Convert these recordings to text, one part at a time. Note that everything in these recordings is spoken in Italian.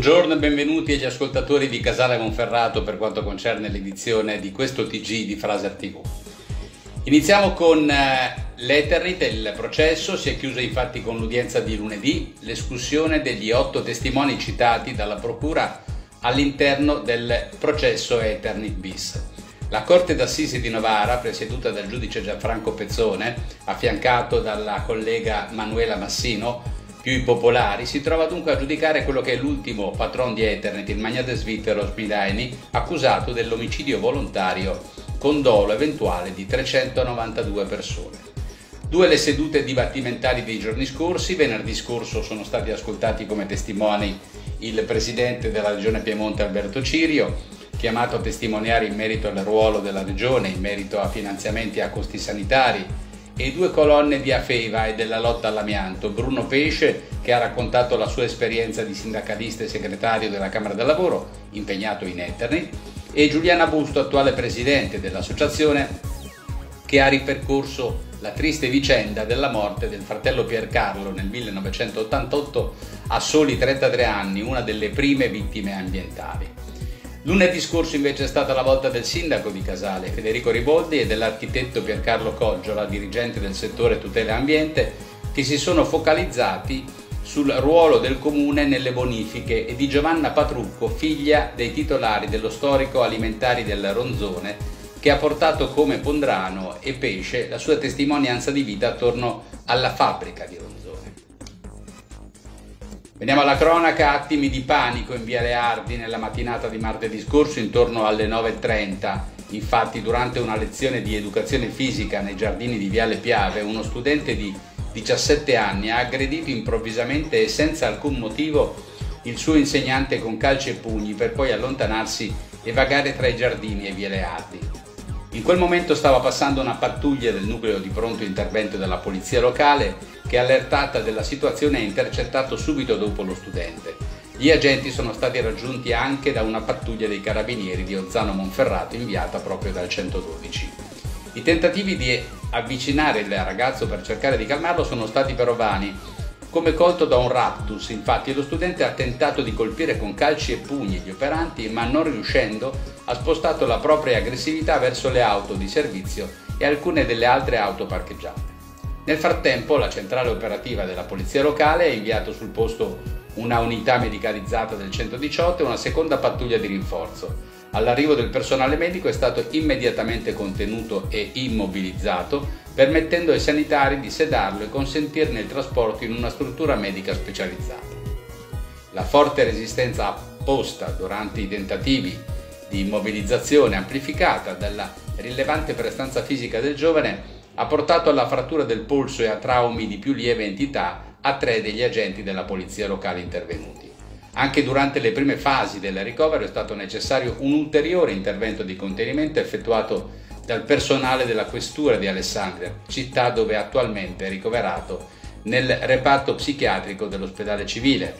Buongiorno e benvenuti agli ascoltatori di Casale Monferrato per quanto concerne l'edizione di questo TG di Fraser TV. Iniziamo con l'Eternit, il processo si è chiuso infatti con l'udienza di lunedì, l'escussione degli 8 testimoni citati dalla Procura all'interno del processo Eternit bis. La Corte d'Assise di Novara, presieduta dal giudice Gianfranco Pezzone, affiancato dalla collega Manuela Massino, più i popolari, si trova dunque a giudicare quello che è l'ultimo patron di Eternit, il magnate svizzero Smilaini, accusato dell'omicidio volontario con dolo eventuale di 392 persone. 2 le sedute dibattimentali dei giorni scorsi. Venerdì scorso sono stati ascoltati come testimoni il presidente della Regione Piemonte Alberto Cirio, chiamato a testimoniare in merito al ruolo della Regione, in merito a finanziamenti e a costi sanitari, e 2 colonne di Afeva e della lotta all'amianto, Bruno Pesce, che ha raccontato la sua esperienza di sindacalista e segretario della Camera del Lavoro, impegnato in Eternit, e Giuliana Busto, attuale presidente dell'associazione, che ha ripercorso la triste vicenda della morte del fratello Piercarlo nel 1988 a soli 33 anni, una delle prime vittime ambientali. Lunedì scorso invece è stata la volta del sindaco di Casale, Federico Riboldi, e dell'architetto Piercarlo Coggiola, dirigente del settore tutela ambiente, che si sono focalizzati sul ruolo del comune nelle bonifiche, e di Giovanna Patrucco, figlia dei titolari dello storico alimentari del Ronzone, che ha portato come Pondrano e Pesce la sua testimonianza di vita attorno alla fabbrica di Ronzone. Veniamo alla cronaca. Attimi di panico in via Leardi nella mattinata di martedì scorso intorno alle 9:30. Infatti, durante una lezione di educazione fisica nei giardini di viale Piave, uno studente di 17 anni ha aggredito improvvisamente e senza alcun motivo il suo insegnante con calci e pugni, per poi allontanarsi e vagare tra i giardini e via Leardi. In quel momento stava passando una pattuglia del nucleo di pronto intervento della polizia locale, che, allertata della situazione, ha intercettato subito dopo lo studente. Gli agenti sono stati raggiunti anche da una pattuglia dei carabinieri di Ozzano Monferrato, inviata proprio dal 112. I tentativi di avvicinare il ragazzo per cercare di calmarlo sono stati però vani. Come colto da un raptus, infatti, lo studente ha tentato di colpire con calci e pugni gli operanti, ma non riuscendo ha spostato la propria aggressività verso le auto di servizio e alcune delle altre auto parcheggiate. Nel frattempo la centrale operativa della polizia locale ha inviato sul posto una unità medicalizzata del 118 e una seconda pattuglia di rinforzo. All'arrivo del personale medico è stato immediatamente contenuto e immobilizzato, permettendo ai sanitari di sedarlo e consentirne il trasporto in una struttura medica specializzata. La forte resistenza apposta durante i tentativi di immobilizzazione, amplificata dalla rilevante prestanza fisica del giovane, ha portato alla frattura del polso e a traumi di più lieve entità a 3 degli agenti della polizia locale intervenuti. Anche durante le prime fasi del ricovero è stato necessario un ulteriore intervento di contenimento effettuato dal personale della questura di Alessandria, città dove attualmente è ricoverato nel reparto psichiatrico dell'ospedale civile.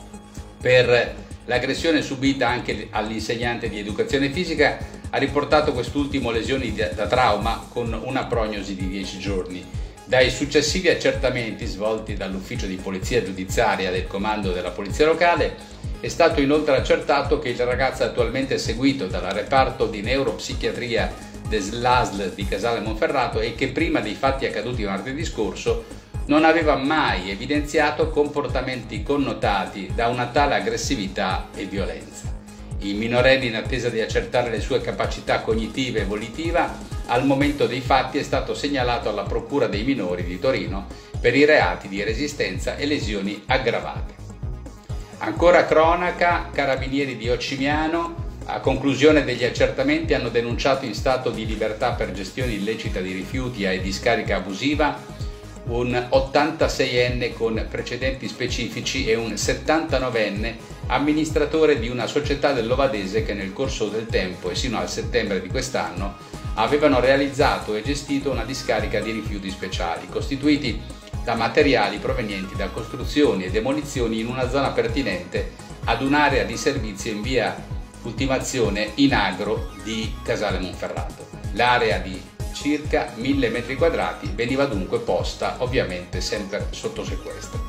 Per l'aggressione subita anche all'insegnante di educazione fisica ha riportato quest'ultimo lesioni da trauma con una prognosi di 10 giorni. Dai successivi accertamenti svolti dall'ufficio di polizia giudiziaria del comando della polizia locale è stato inoltre accertato che il ragazzo è attualmente seguito dal reparto di neuropsichiatria dell'ASL di Casale Monferrato e che prima dei fatti accaduti martedì scorso non aveva mai evidenziato comportamenti connotati da una tale aggressività e violenza. Il minorenne, in attesa di accertare le sue capacità cognitive e volitiva, al momento dei fatti è stato segnalato alla Procura dei minori di Torino per i reati di resistenza e lesioni aggravate. Ancora cronaca. Carabinieri di Ocimiano, a conclusione degli accertamenti, hanno denunciato in stato di libertà per gestione illecita di rifiuti e discarica abusiva un 86enne con precedenti specifici e un 79enne amministratore di una società dell'Ovadese che nel corso del tempo e sino al settembre di quest'anno avevano realizzato e gestito una discarica di rifiuti speciali costituiti da materiali provenienti da costruzioni e demolizioni in una zona pertinente ad un'area di servizio in via Ultimazione in Agro di Casale Monferrato. L'area di circa 1000 metri quadrati veniva dunque posta ovviamente sempre sotto sequestro.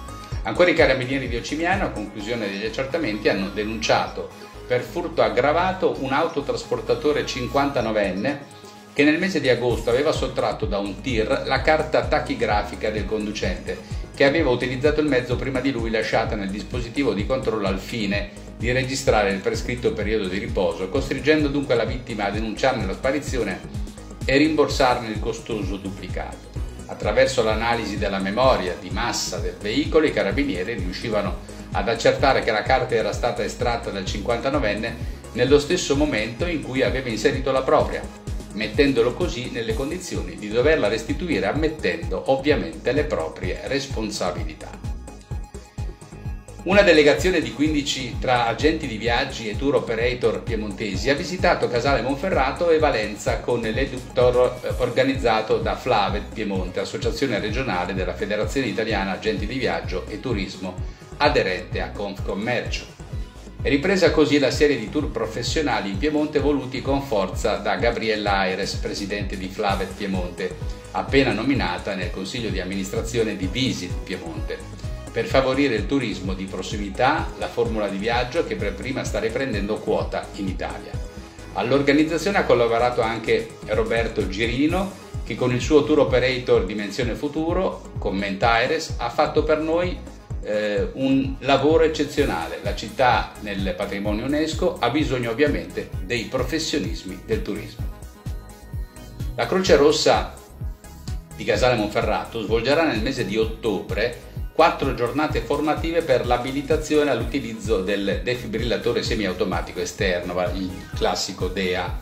Ancora i carabinieri di Ocimiano, a conclusione degli accertamenti, hanno denunciato per furto aggravato un autotrasportatore 59enne che nel mese di agosto aveva sottratto da un tir la carta tachigrafica del conducente, che aveva utilizzato il mezzo prima di lui, lasciata nel dispositivo di controllo al fine di registrare il prescritto periodo di riposo, costringendo dunque la vittima a denunciarne la sparizione e rimborsarne il costoso duplicato. Attraverso l'analisi della memoria di massa del veicolo, i carabinieri riuscivano ad accertare che la carta era stata estratta dal 59enne nello stesso momento in cui aveva inserito la propria, mettendolo così nelle condizioni di doverla restituire, ammettendo ovviamente le proprie responsabilità. Una delegazione di 15 tra agenti di viaggi e tour operator piemontesi ha visitato Casale Monferrato e Valenza con l'Eductor organizzato da Flavet Piemonte, associazione regionale della Federazione Italiana Agenti di Viaggio e Turismo, aderente a Confcommercio. È ripresa così la serie di tour professionali in Piemonte voluti con forza da Gabriella Aires, presidente di Flavet Piemonte, appena nominata nel consiglio di amministrazione di Visit Piemonte, per favorire il turismo di prossimità, la formula di viaggio che per prima sta riprendendo quota in Italia. All'organizzazione ha collaborato anche Roberto Girino, che con il suo tour operator Dimensione Futuro, commenta Aires, ha fatto per noi un lavoro eccezionale. La città nel patrimonio UNESCO ha bisogno ovviamente dei professionismi del turismo. La Croce Rossa di Casale Monferrato svolgerà nel mese di ottobre 4 giornate formative per l'abilitazione all'utilizzo del defibrillatore semiautomatico esterno, il classico DEA.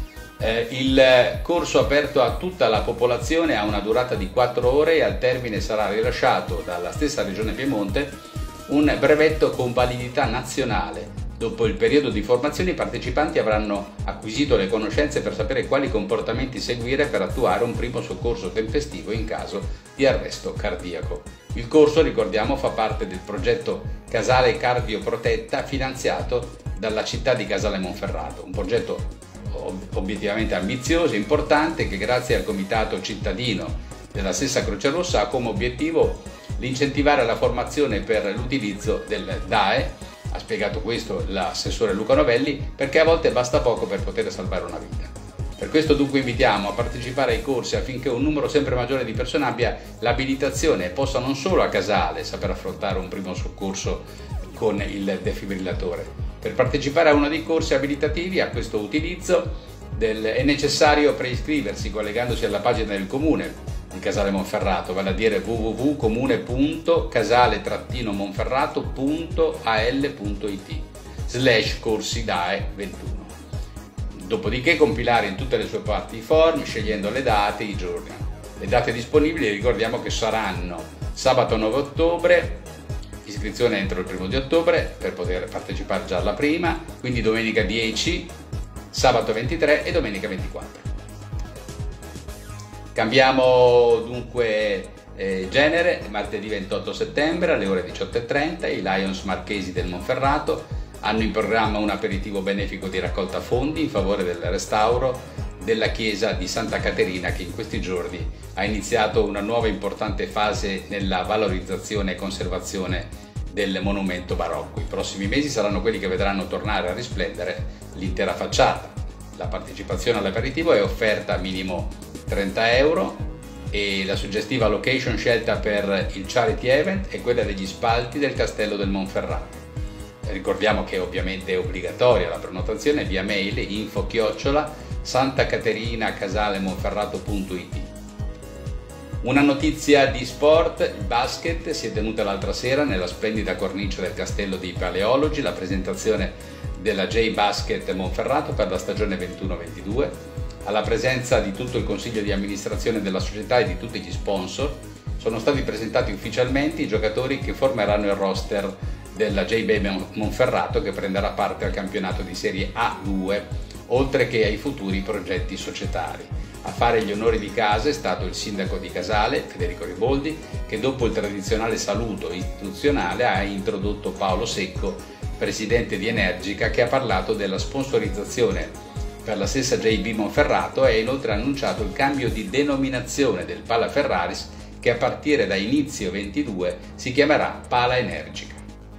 Il corso aperto a tutta la popolazione ha una durata di 4 ore e al termine sarà rilasciato dalla stessa Regione Piemonte un brevetto con validità nazionale. Dopo il periodo di formazione i partecipanti avranno acquisito le conoscenze per sapere quali comportamenti seguire per attuare un primo soccorso tempestivo in caso di arresto cardiaco. Il corso, ricordiamo, fa parte del progetto Casale Cardio Protetta finanziato dalla città di Casale Monferrato, un progetto obiettivamente ambizioso e importante che grazie al comitato cittadino della stessa Croce Rossa ha come obiettivo l'incentivare la formazione per l'utilizzo del DAE. Ha spiegato questo l'assessore Luca Novelli, perché a volte basta poco per poter salvare una vita. Per questo dunque invitiamo a partecipare ai corsi affinché un numero sempre maggiore di persone abbia l'abilitazione e possa non solo a Casale saper affrontare un primo soccorso con il defibrillatore. Per partecipare a uno dei corsi abilitativi a questo utilizzo è necessario preiscriversi collegandosi alla pagina del comune di Casale Monferrato, vale a dire www.casale-monferrato.al.it/corsi DAE 21. Dopodiché compilare in tutte le sue parti i form, scegliendo le date e i giorni. Le date disponibili ricordiamo che saranno sabato 9 ottobre, iscrizione entro il 1° di ottobre per poter partecipare già alla prima, quindi domenica 10, sabato 23 e domenica 24. Cambiamo dunque genere. Martedì 28 settembre alle ore 18:30 i Lions Marchesi del Monferrato hanno in programma un aperitivo benefico di raccolta fondi in favore del restauro della chiesa di Santa Caterina, che in questi giorni ha iniziato una nuova importante fase nella valorizzazione e conservazione del monumento barocco. I prossimi mesi saranno quelli che vedranno tornare a risplendere l'intera facciata. La partecipazione all'aperitivo è offerta a minimo 30 euro e la suggestiva location scelta per il charity event è quella degli spalti del Castello del Monferrato. Ricordiamo che ovviamente è obbligatoria la prenotazione via mail info@santacaterinaCasalemonferrato.it. Una notizia di sport: il basket. Si è tenuta l'altra sera nella splendida cornice del Castello dei Paleologi la presentazione della J Basket Monferrato per la stagione 21-22. Alla presenza di tutto il consiglio di amministrazione della società e di tutti gli sponsor sono stati presentati ufficialmente i giocatori che formeranno il roster della JB Monferrato, che prenderà parte al campionato di Serie A2, oltre che ai futuri progetti societari. A fare gli onori di casa è stato il sindaco di Casale, Federico Riboldi, che dopo il tradizionale saluto istituzionale ha introdotto Paolo Secco, presidente di Energica, che ha parlato della sponsorizzazione per la stessa JB Monferrato e ha inoltre annunciato il cambio di denominazione del Pala Ferraris, che a partire da inizio 22 si chiamerà Pala Energica.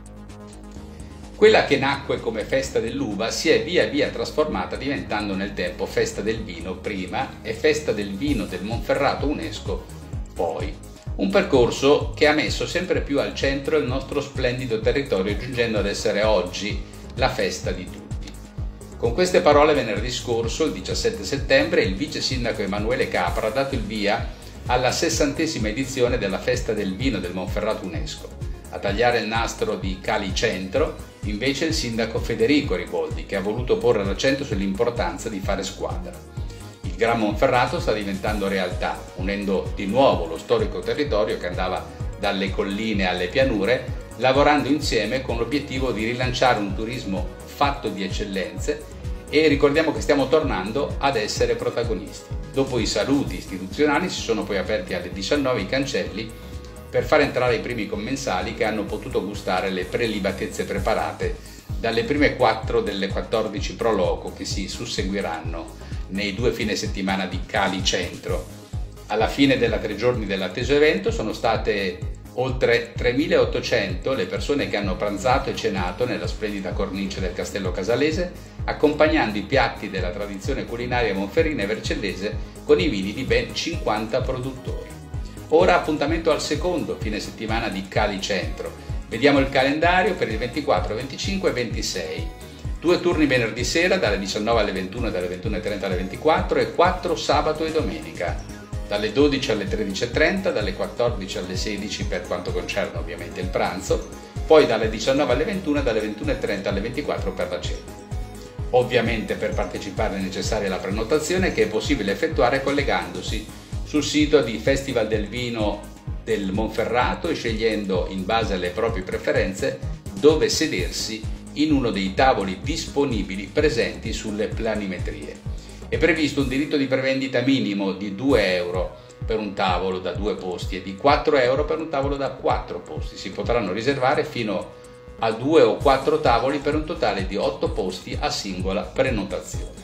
Quella che nacque come Festa dell'Uva si è via via trasformata, diventando nel tempo Festa del Vino prima e Festa del Vino del Monferrato UNESCO poi. Un percorso che ha messo sempre più al centro il nostro splendido territorio, giungendo ad essere oggi la festa di tutti. Con queste parole venerdì scorso, il 17 settembre, il vice sindaco Emanuele Capra ha dato il via alla 60ª edizione della Festa del Vino del Monferrato UNESCO. A tagliare il nastro di Cali Centro, invece, il sindaco Federico Riboldi, che ha voluto porre l'accento sull'importanza di fare squadra. Il Gran Monferrato sta diventando realtà, unendo di nuovo lo storico territorio che andava dalle colline alle pianure, lavorando insieme con l'obiettivo di rilanciare un turismo fatto di eccellenze, e ricordiamo che stiamo tornando ad essere protagonisti. Dopo i saluti istituzionali si sono poi aperti alle 19 i cancelli per far entrare i primi commensali che hanno potuto gustare le prelibatezze preparate dalle prime 4 delle 14 pro loco che si susseguiranno nei 2 fine settimana di Cali Centro. Alla fine della 3 giorni dell'atteso evento sono state oltre 3.800 le persone che hanno pranzato e cenato nella splendida cornice del Castello Casalese, accompagnando i piatti della tradizione culinaria monferrina e vercellese con i vini di ben 50 produttori. Ora appuntamento al secondo fine settimana di Cali Centro. Vediamo il calendario per il 24, 25 e 26. 2 turni venerdì sera dalle 19 alle 21 e dalle 21.30 alle 24 e 4 sabato e domenica, dalle 12 alle 13.30, dalle 14 alle 16 per quanto concerne ovviamente il pranzo, poi dalle 19 alle 21 e dalle 21.30 alle 24 per la cena. Ovviamente per partecipare è necessaria la prenotazione, che è possibile effettuare collegandosi sul sito di Festival del Vino del Monferrato e scegliendo in base alle proprie preferenze dove sedersi in uno dei tavoli disponibili presenti sulle planimetrie. È previsto un diritto di prevendita minimo di 2 euro per un tavolo da 2 posti e di 4 euro per un tavolo da 4 posti. Si potranno riservare fino a 2 o 4 tavoli per un totale di 8 posti a singola prenotazione.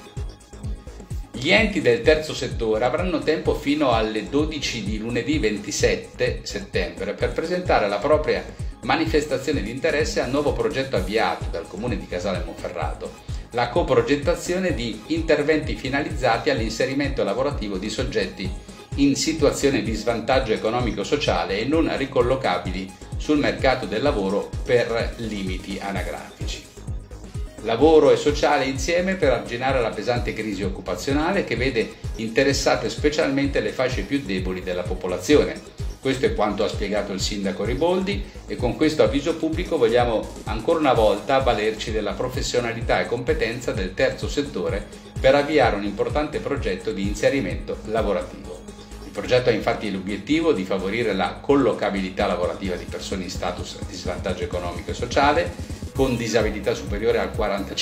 Gli enti del terzo settore avranno tempo fino alle 12 di lunedì 27 settembre per presentare la propria manifestazione di interesse al nuovo progetto avviato dal Comune di Casale Monferrato, la coprogettazione di interventi finalizzati all'inserimento lavorativo di soggetti in situazione di svantaggio economico-sociale e non ricollocabili sul mercato del lavoro per limiti anagrafici. Lavoro e sociale insieme per arginare la pesante crisi occupazionale che vede interessate specialmente le fasce più deboli della popolazione. Questo è quanto ha spiegato il sindaco Riboldi, e con questo avviso pubblico vogliamo ancora una volta avvalerci della professionalità e competenza del terzo settore per avviare un importante progetto di inserimento lavorativo. Il progetto ha infatti l'obiettivo di favorire la collocabilità lavorativa di persone in status di svantaggio economico e sociale, con disabilità superiore al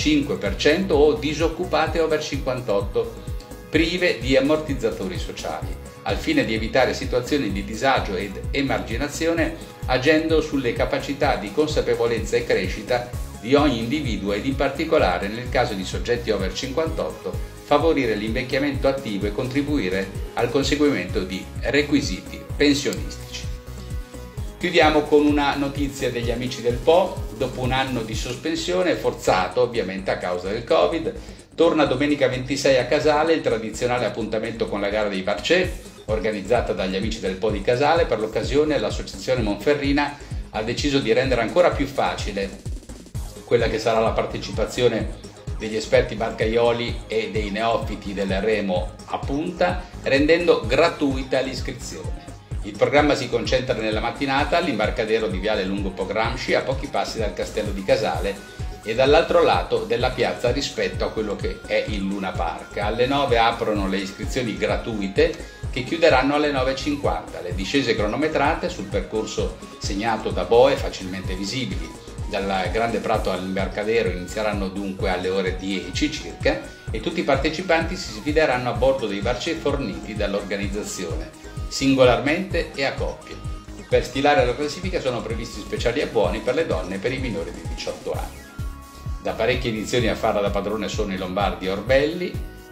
45% o disoccupate over 58, prive di ammortizzatori sociali, al fine di evitare situazioni di disagio ed emarginazione, agendo sulle capacità di consapevolezza e crescita di ogni individuo ed in particolare, nel caso di soggetti over 58, favorire l'invecchiamento attivo e contribuire al conseguimento di requisiti pensionistici. Chiudiamo con una notizia degli amici del Po. Dopo un anno di sospensione, forzato ovviamente a causa del Covid, torna domenica 26 a Casale il tradizionale appuntamento con la gara dei Barcè, organizzata dagli amici del Po di Casale. Per l'occasione l'associazione monferrina ha deciso di rendere ancora più facile quella che sarà la partecipazione degli esperti barcaioli e dei neofiti del remo a punta, rendendo gratuita l'iscrizione. Il programma si concentra nella mattinata all'imbarcadero di Viale Lungo Po Gramsci, a pochi passi dal castello di Casale e dall'altro lato della piazza rispetto a quello che è il Luna Park. Alle 9 aprono le iscrizioni gratuite che chiuderanno alle 9.50. Le discese cronometrate sul percorso segnato da boe facilmente visibili dal Grande Prato all'imbarcadero inizieranno dunque alle ore 10 circa, e tutti i partecipanti si sfideranno a bordo dei barcè forniti dall'organizzazione, singolarmente e a coppie. Per stilare la classifica sono previsti speciali abboni per le donne e per i minori di 18 anni. Da parecchie edizioni a farla da padrone sono i lombardi Orbelli,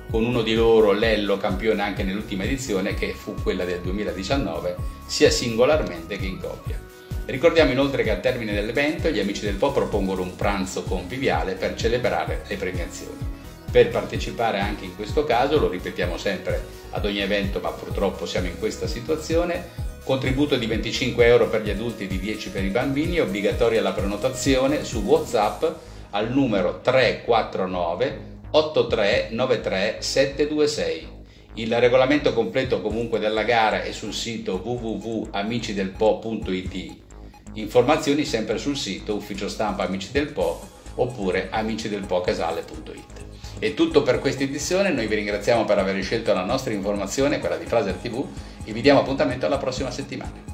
con uno di loro, Lello, campione anche nell'ultima edizione, che fu quella del 2019, sia singolarmente che in coppia. Ricordiamo inoltre che al termine dell'evento gli amici del Po propongono un pranzo conviviale per celebrare le premiazioni. Per partecipare anche in questo caso, lo ripetiamo sempre ad ogni evento, ma purtroppo siamo in questa situazione, contributo di 25 euro per gli adulti e di 10 per i bambini, obbligatoria la prenotazione su WhatsApp al numero 349 8393 726. Il regolamento completo comunque della gara è sul sito www.amicidelpo.it. Informazioni sempre sul sito ufficio stampa Amici del Po oppure amicidelpocasale.it. È tutto per questa edizione, noi vi ringraziamo per aver scelto la nostra informazione, quella di Fraser TV, e vi diamo appuntamento alla prossima settimana.